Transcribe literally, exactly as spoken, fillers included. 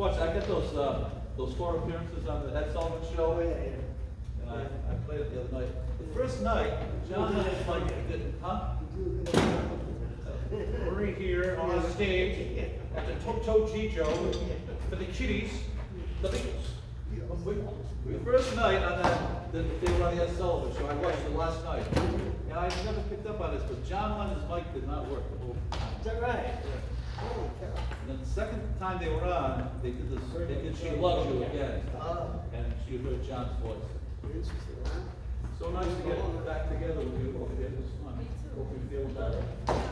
watched, I got those, uh, those four appearances on the Ed Sullivan Show. Oh, yeah, yeah. And I, I played it the other night. The first night, John and his Mike did, huh? We're here on stage at the Toto Gijo for the kiddies, the Beatles. The first night on that, the, they were on the Ed Sullivan Show, I watched it last night. And I never picked up on this, but John Lennon's mic did not work the whole time. Is that right? And then the second time they were on, they did this, they did She Loves You again. Oh. And she heard John's voice. Interesting, huh? So nice to get back together with you. It was fun. Hope you feel better.